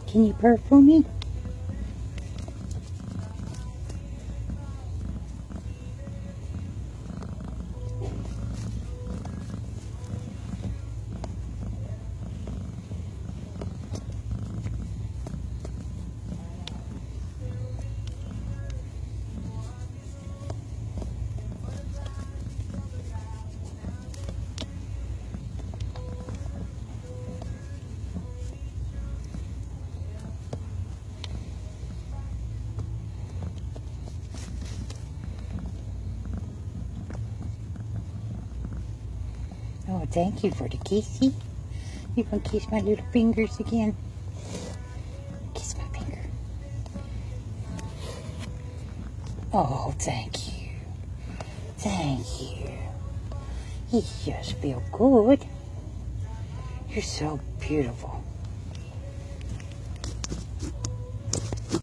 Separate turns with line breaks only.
Can you purr for me? Oh, thank you for the kissy. You can kiss my little fingers again. Kiss my finger. Oh, thank you. Thank you. You just feel good. You're so beautiful.